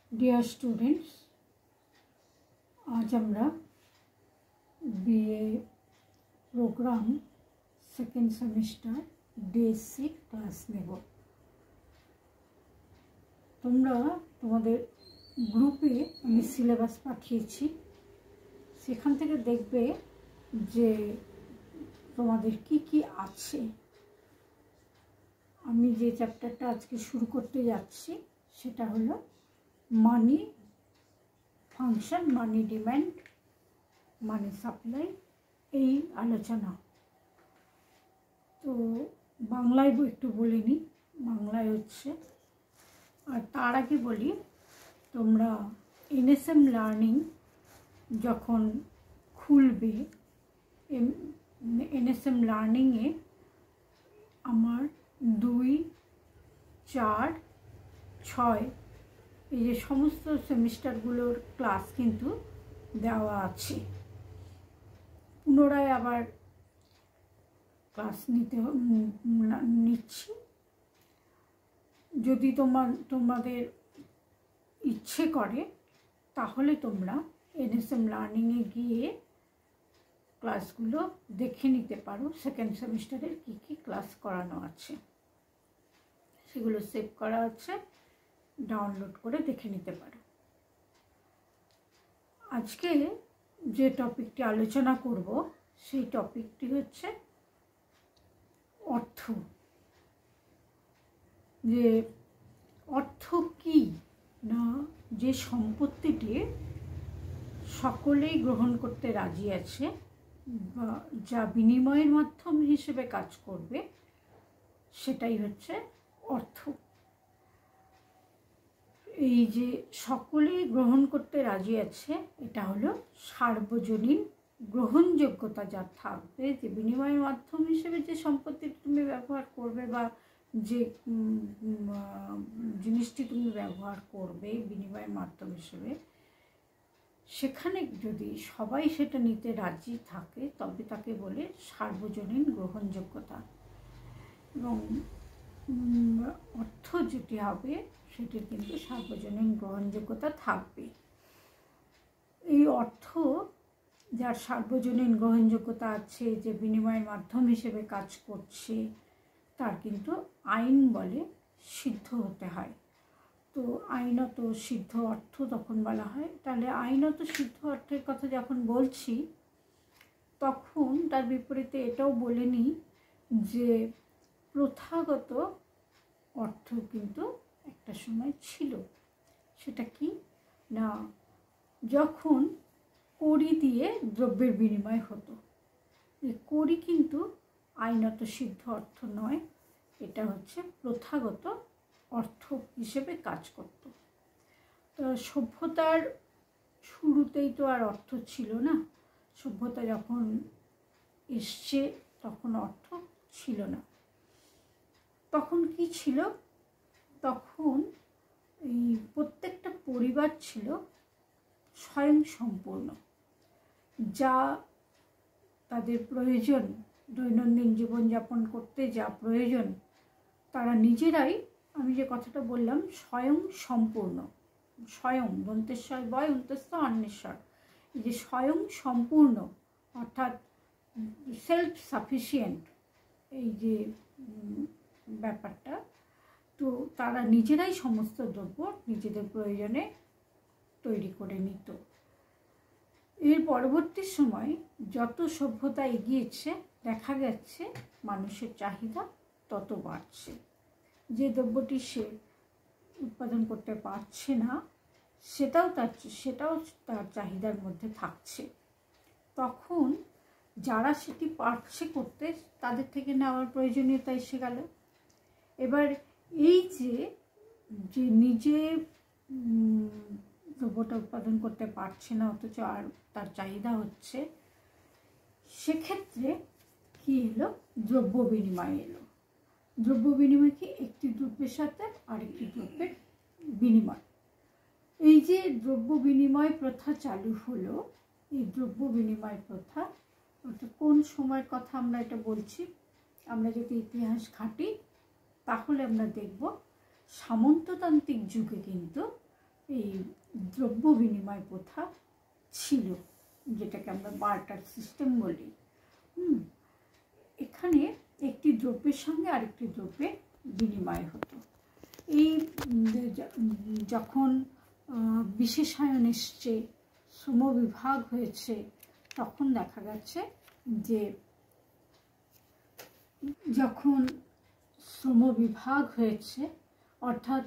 Dear students, आज আমরা BA program second semester basic class नेब। তোমরা তোমাদের গ্রুপে আমি সিলেবাস পাঠিয়েছি, সেখান থেকে দেখবে যে তোমাদের কি কি আছে। আমি যে চ্যাপ্টারটা আজকে শুরু করতে যাচ্ছি সেটা হলো money function, money demand, money supply, এই আলোচনা। তো বাংলায় একটু বলে নিই, বাংলায় হচ্ছে। আর তার আগে বলি, তোমরা এনএসএম লার্নিং যখন খুলবে, এনএসএম লার্নিংয়ে আমার 2, 4, 6 এই যে সমস্ত সেমিস্টারগুলোর ক্লাস কিন্তু দেওয়া আছে। পুনরায় আবার ক্লাস নিচ্ছি। যদি তোমাদের ইচ্ছে করে তাহলে তোমরা এনএসএম লার্নিংয়ে গিয়ে ক্লাসগুলো দেখে নিতে পারো। সেকেন্ড সেমিস্টারের কী কী ক্লাস করানো আছে সেগুলো সেভ করা আছে, ডাউনলোড করে দেখে নিতে পারো। আজকে যে টপিকটি আলোচনা করব সেই টপিকটি হচ্ছে অর্থ। যে অর্থ কি না, যে সম্পত্তিটি সকলেই গ্রহণ করতে রাজি আছে বা যা বিনিময়ের মাধ্যম হিসেবে কাজ করবে, সেটাই হচ্ছে অর্থ। এই যে সকলেই গ্রহণ করতে রাজি আছে, এটা হলো সার্বজনীন গ্রহণযোগ্যতা যা থাকবে, যে বিনিময়ের মাধ্যম হিসেবে যে সম্পত্তি তুমি ব্যবহার করবে বা যে জিনিসটি তুমি ব্যবহার করবে বিনিময়ের মাধ্যম হিসেবে, সেখানে যদি সবাই সেটা নিতে রাজি থাকে তবে তাকে বলে সার্বজনীন গ্রহণযোগ্যতা। এবং অর্থ যেটি হবে সেটির কিন্তু সার্বজনীন গ্রহণযোগ্যতা থাকবে। এই অর্থ যার সার্বজনীন গ্রহণযোগ্যতা আছে, যে বিনিময়ের মাধ্যম হিসেবে কাজ করছে, তার কিন্তু আইন বলে সিদ্ধ হতে হয়। তো আইনত সিদ্ধ অর্থ তখন বলা হয়। তাহলে আইনত সিদ্ধ অর্থের কথা যখন বলছি, তখন তার বিপরীতে এটাও বলে নিই যে প্রথাগত অর্থ কিন্তু একটা সময় ছিল। সেটা কি না, যখন কড়ি দিয়ে দ্রব্যের বিনিময় হতো। এই কড়ি কিন্তু আইনত সিদ্ধ অর্থ নয়, এটা হচ্ছে প্রথাগত অর্থ হিসেবে কাজ করত। তো সভ্যতার শুরুতেই তো আর অর্থ ছিল না। সভ্যতা যখন এসছে তখন অর্থ ছিল না। তখন কি ছিল? তখন এই প্রত্যেকটা পরিবার ছিল স্বয়ংসম্পূর্ণ। যা তাদের প্রয়োজন, দৈনন্দিন জীবনযাপন করতে যা প্রয়োজন, তারা নিজেরাই, আমি যে কথাটা বললাম স্বয়ংসম্পূর্ণ, স্বয়ং দন্তেশ্বর বয় অন্তস্থ অন্বেশ্বর, এই যে স্বয়ংসম্পূর্ণ অর্থাৎ সেলফ সাফিসিয়েন্ট, এই যে ব্যাপারটা, তো তারা নিজেরাই সমস্ত দ্রব্য নিজেদের প্রয়োজনে তৈরি করে নিত। এর পরবর্তী সময় যত সভ্যতা এগিয়েছে, দেখা যাচ্ছে মানুষের চাহিদা তত বাড়ছে। যে দ্রব্যটি সে উৎপাদন করতে পারছে না, সেটাও তার চাহিদার মধ্যে থাকছে। তখন যারা সেটি পারছে করতে, তাদের থেকে নেওয়ার প্রয়োজনীয়তা এসে গেল। এবার এই যে নিজে দ্রব্যটা উৎপাদন করতে পারছে না অথচ আর তার চাহিদা হচ্ছে, সেক্ষেত্রে কি এলো? দ্রব্য বিনিময় এলো। দ্রব্য বিনিময় কি? একটি দ্রব্যের সাথে আরেকটি দ্রব্যের বিনিময়। এই যে দ্রব্য বিনিময় প্রথা চালু হলো, এই দ্রব্য বিনিময় প্রথা অর্থাৎ কোন সময়ের কথা আমরা এটা বলছি? আমরা যদি ইতিহাস ঘাঁটি তাহলে আমরা দেখব সামন্ততান্ত্রিক যুগে কিন্তু এই দ্রব্য বিনিময় প্রথা ছিল, যেটাকে আমরা বার্টার সিস্টেম বলি। এখানে একটি দ্রব্যের সঙ্গে আরেকটি দ্রব্যের বিনিময় হতো। এই যখন বিশেষায়ন এসছে, শ্রমবিভাগ হয়েছে, তখন দেখা গেছে যে যখন শ্রমবিভাগ হয়েছে, অর্থাৎ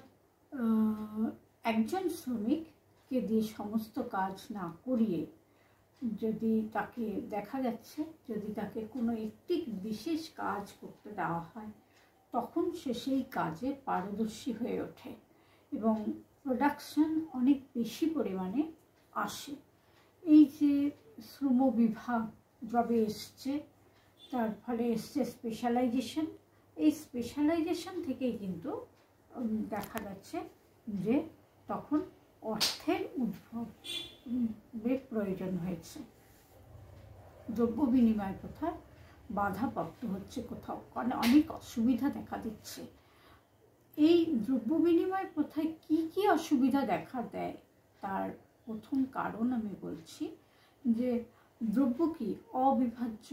একজন শ্রমিককে দিয়ে সমস্ত কাজ না করিয়ে যদি তাকে দেখা যাচ্ছে যদি তাকে কোনো একটি বিশেষ কাজ করতে দেওয়া হয়, তখন সে সেই কাজে পারদর্শী হয়ে ওঠে এবং প্রোডাকশন অনেক বেশি পরিমাণে আসে। এই যে শ্রমবিভাগ যবে এসছে, তার ফলে এসছে স্পেশালাইজেশন। এই স্পেশালাইজেশন থেকেই কিন্তু দেখা যাচ্ছে যে তখন অর্থের উদ্ভবের প্রয়োজন হয়েছে। দ্রব্য বিনিময় প্রথা বাধাপ্রাপ্ত হচ্ছে কোথাও, কারণ অনেক অসুবিধা দেখা দিচ্ছে। এই দ্রব্য বিনিময় প্রথায় কি কি অসুবিধা দেখা দেয়, তার প্রথম কারণ আমি বলছি যে দ্রব্য কি অবিভাজ্য।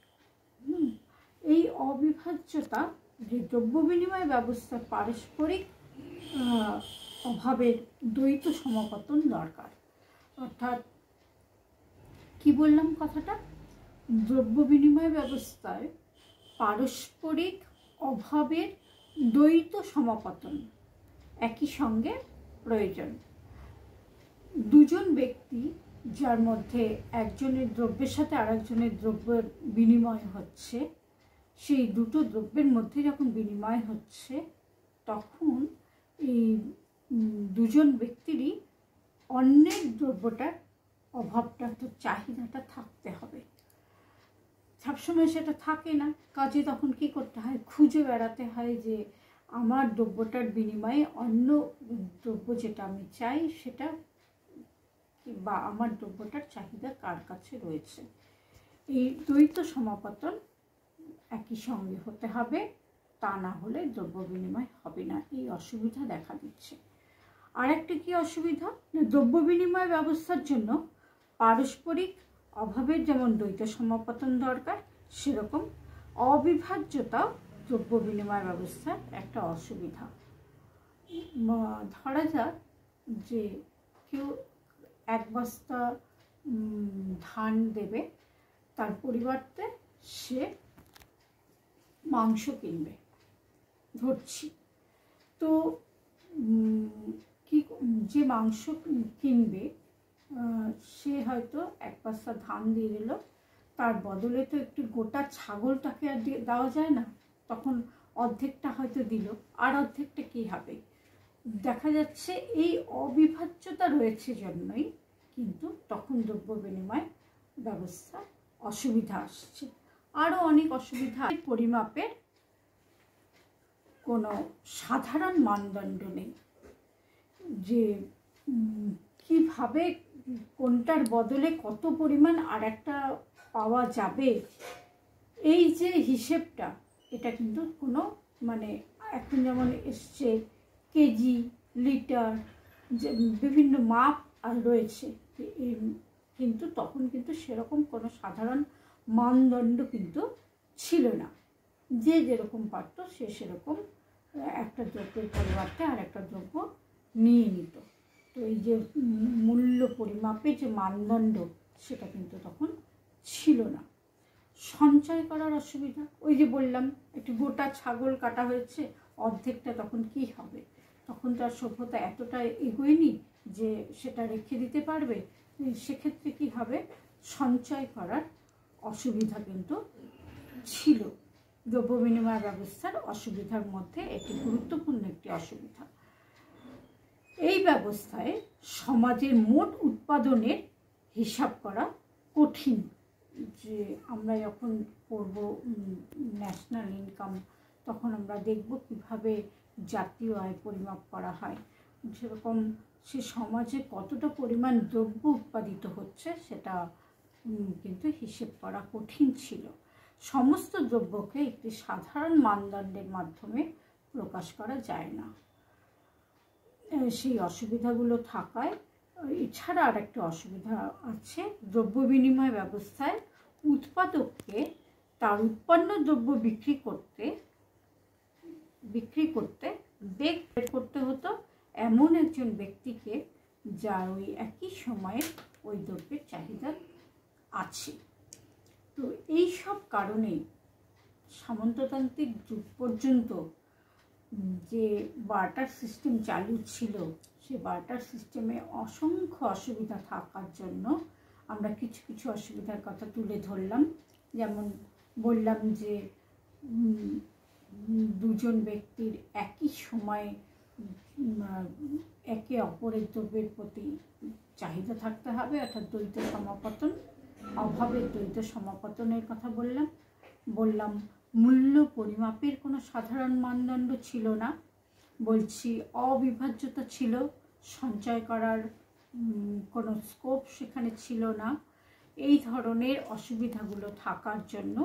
এই অবিভাজ্যতা, যে দ্রব্য বিনিময় ব্যবস্থা পারস্পরিক অভাবের দ্বৈত সমাপতন দরকার। অর্থাৎ কি বললাম কথাটা, দ্রব্য বিনিময় ব্যবস্থায় পারস্পরিক অভাবের দ্বৈত সমাপতন একই সঙ্গে প্রয়োজন। দুজন ব্যক্তি যার মধ্যে একজনের দ্রব্যের সাথে আরেকজনের দ্রব্যের বিনিময় হচ্ছে, সেই দুটো দ্রব্যের মধ্যে যখন বিনিময় হচ্ছে, তখন এই দুজন ব্যক্তিরই অন্যের দ্রব্যটার অভাবটা, তো চাহিদাটা থাকতে হবে। সবসময় সেটা থাকে না, কাজে তখন কি করতে হয়, খুঁজে বেড়াতে হয় যে আমার দ্রব্যটার বিনিময়ে অন্য দ্রব্য যেটা আমি চাই সেটা, বা আমার দ্রব্যটার চাহিদা কার কাছে রয়েছে। এই দ্বৈত সমাপতন একই সঙ্গে হতে হবে, তা না হলে দ্রব্য বিনিময় হবে না। এই অসুবিধা দেখা দিচ্ছে। আর একটা কি অসুবিধা, দ্রব্য বিনিময় ব্যবস্থার জন্য পারস্পরিক অভাবের যেমন দ্বৈত সমাপতন দরকার, সেরকম অবিভাজ্যতাও দ্রব্য বিনিময় ব্যবস্থার একটা অসুবিধা। ধরা যাক যে কেউ এক বস্তা ধান দেবে, তার পরিবর্তে সে মাংস কিনবে, ধরছি। তো কি, যে মাংস কিনবে সে হয়তো এক বস্তা ধান দিয়ে দিল, তার বদলে তো একটু গোটা ছাগলটাকে আর দেওয়া যায় না, তখন অর্ধেকটা হয়তো দিল, আর অর্ধেকটা কী হবে। দেখা যাচ্ছে এই অবিভাজ্যতা রয়েছে জন্যই কিন্তু তখন দ্রব্য বিনিময় ব্যবস্থা অসুবিধা আসছে। আরও অনেক অসুবিধা, পরিমাপের কোনো সাধারণ মানদণ্ড নেই, যে কিভাবে কোনটার বদলে কত পরিমাণ আর একটা পাওয়া যাবে, এই যে হিসেবটা, এটা কিন্তু কোনো মানে এখন যেমন এসছে কেজি, লিটার, যে বিভিন্ন মাপ আর রয়েছে, কিন্তু তখন কিন্তু সেরকম কোনো সাধারণ মানদণ্ড কিন্তু ছিল না। যে যেরকম পারত সে সেরকম একটা দ্রব্যের পরিবর্তে আর একটা দ্রব্য নিয়ে নিত। তো এই যে মূল্য পরিমাপের যে মানদণ্ড, সেটা কিন্তু তখন ছিল না। সঞ্চয় করার অসুবিধা, ওই যে বললাম একটু গোটা ছাগল কাটা হয়েছে, অর্ধেকটা তখন কি হবে, তখন তো আর সভ্যতা এতটা এগোয়নি যে সেটা রেখে দিতে পারবে। সেক্ষেত্রে কি হবে, সঞ্চয় করার অসুবিধা কিন্তু ছিল। দ্রব্য বিনিময় ব্যবস্থার অসুবিধার মধ্যে একটি গুরুত্বপূর্ণ একটি অসুবিধা। এই ব্যবস্থায় সমাজের মোট উৎপাদনের হিসাব করা কঠিন। যে আমরা যখন করব ন্যাশনাল ইনকাম, তখন আমরা দেখব কিভাবে জাতীয় আয় পরিমাপ করা হয়, সেরকম সে সমাজে কতটা পরিমাণ দ্রব্য উৎপাদিত হচ্ছে সেটা কিন্তু হিসেব করা কঠিন ছিল। সমস্ত দ্রব্যকে একটি সাধারণ মানদণ্ডের মাধ্যমে প্রকাশ করা যায় না। সেই অসুবিধাগুলো থাকায় এছাড়া আর একটা অসুবিধা আছে, দ্রব্য বিনিময় ব্যবস্থায় উৎপাদককে তার উৎপন্ন দ্রব্য বিক্রি করতে বেগ বের করতে হতো এমন একজন ব্যক্তিকে যার ওই একই সময়ে ওই দ্রব্যের চাহিদা আছে। তো এই সব কারণে সামন্ততান্ত্রিক যুগ পর্যন্ত যে বার্টার সিস্টেম চালু ছিল, সে বার্টার সিস্টেমে অসংখ্য অসুবিধা থাকার জন্য আমরা কিছু কিছু অসুবিধার কথা তুলে ধরলাম। যেমন বললাম যে দুজন ব্যক্তির একই সময়ে একে অপরের দ্রব্যের প্রতি চাহিদা থাকতে হবে, অর্থাৎ দ্বৈত সমাপতন, অভাবের দ্বৈত সমাপতনের কথা বললাম। মূল্য পরিমাপের কোনো সাধারণ মানদণ্ড ছিল না, বলছি অবিভাজ্যতা ছিল, সঞ্চয় করার কোনো স্কোপ সেখানে ছিল না। এই ধরনের অসুবিধাগুলো থাকার জন্য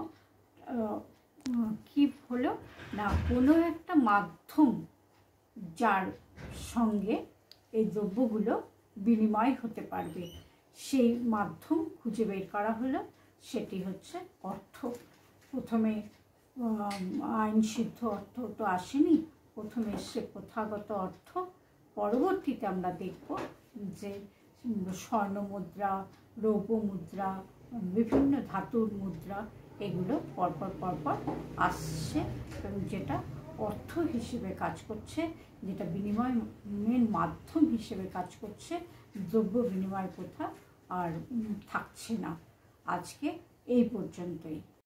কি হলো না, কোনো একটা মাধ্যম যার সঙ্গে এই দ্রব্যগুলো বিনিময় হতে পারবে সেই মাধ্যম খুঁজে বের করা হলো, সেটি হচ্ছে অর্থ। প্রথমে আইন সিদ্ধ অর্থ তো আসেনি, প্রথমে এসছে প্রথাগত অর্থ। পরবর্তীতে আমরা দেখব যে স্বর্ণ মুদ্রা, রৌপ্য মুদ্রা, বিভিন্ন ধাতুর মুদ্রা, এগুলো পরপর আসছে এবং যেটা অর্থ হিসেবে কাজ করছে, যেটা বিনিময়ের মাধ্যম হিসেবে কাজ করছে। দ্রব্য বিনিময় প্রথা আর থাকছে না। আজকে এই পর্যন্তই।